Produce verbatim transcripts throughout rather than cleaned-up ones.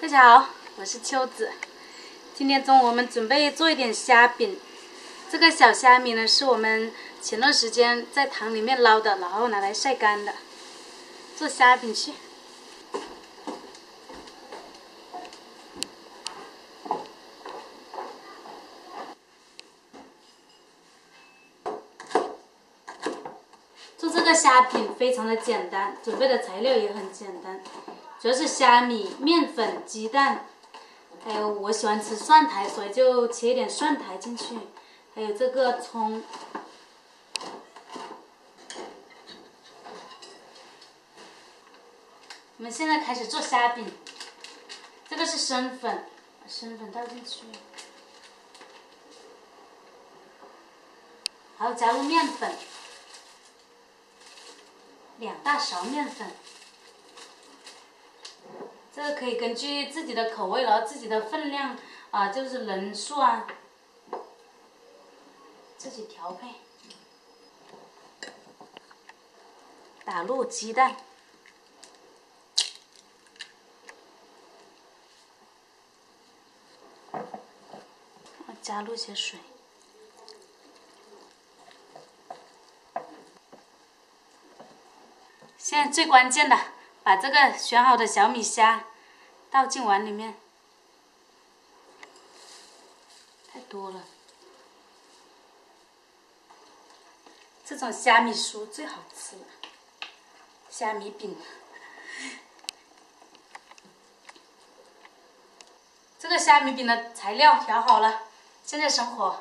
大家好，我是秋子。今天中午我们准备做一点虾饼。这个小虾米呢，是我们前段时间在塘里面捞的，然后拿来晒干的，做虾饼去。做这个虾饼非常的简单，准备的材料也很简单，主要是虾米、面粉、鸡蛋。 还有我喜欢吃蒜苔，所以就切一点蒜苔进去，还有这个葱。我们现在开始做虾饼，这个是生粉，把生粉倒进去，还要加入面粉，两大勺面粉。 这个可以根据自己的口味了，自己的分量啊、呃，就是人数啊，自己调配。打入鸡蛋，加入些水。现在最关键的。 把这个选好的小米虾倒进碗里面，太多了。这种虾米酥最好吃了，虾米饼。这个虾米饼的材料调好了，现在生火。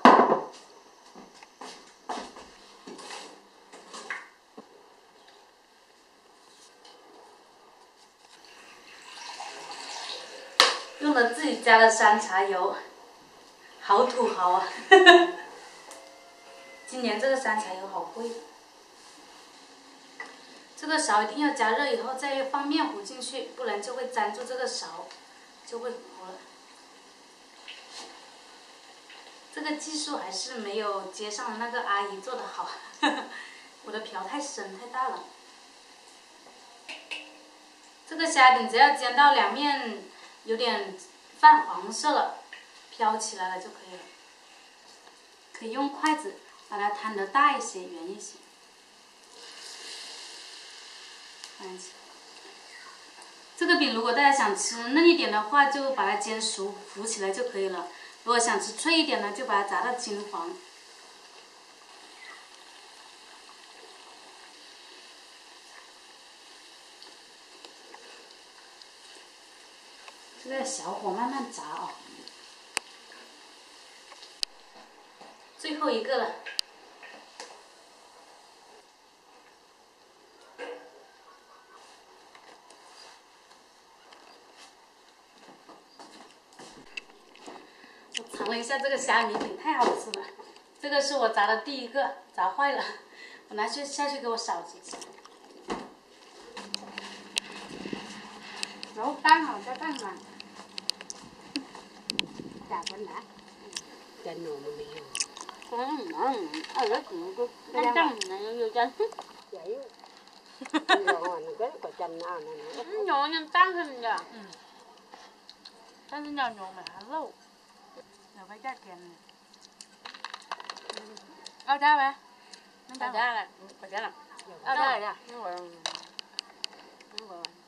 用了自己家的山茶油，好土豪啊！今年这个山茶油好贵。这个勺一定要加热以后再放面糊进去，不然就会粘住这个勺，就会糊了。这个技术还是没有街上的那个阿姨做的好，我的瓢太深太大了。这个虾饼只要煎到两面 有点泛黄色了，飘起来了就可以了。可以用筷子把它摊得大一些、圆一些。这个饼如果大家想吃嫩一点的话，就把它煎熟浮起来就可以了；如果想吃脆一点呢，就把它炸到金黄。这个小火慢慢炸哦。最后一个了。我尝了一下这个虾米饼，太好吃了。这个是我炸的第一个，炸坏了，我拿去下去给我嫂子吃。 nấu tan rồi cho tan mà chả con đã chân nồi mà bị ở đó cũng có chân này vô chân vậy rồi cái có chân nào này nhỏ nhân tan hơn nhỉ tan nhỏ nhỏ mà hắn lâu rồi phải ra kèn ao ra bà ao ra là phải ra là ao ra là